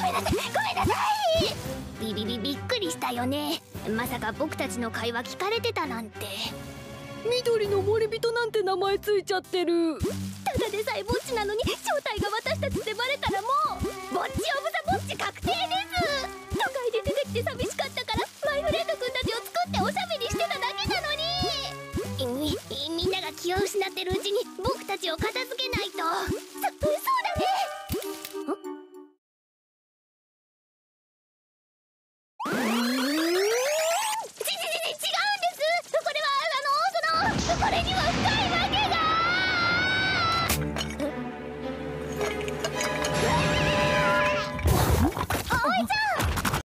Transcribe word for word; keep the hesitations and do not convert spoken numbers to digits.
めんなさい、ごめんなさい。ビビビびっくりしたよね。まさか僕たちの会話聞かれてたなんて。 緑の森人なんて名前ついちゃってる。 ただでさえぼっちなのに正体が私たちってバレたらもうぼっちオブザぼっち確定です。都会で出てきて寂しかったからマイフレンド君たちを作っておしゃべりしてただけなのに。みみんなが気を失ってるうちに僕たちを片付けないと。そそうだね。ちちちち違うんです。これはあのそのこれには深い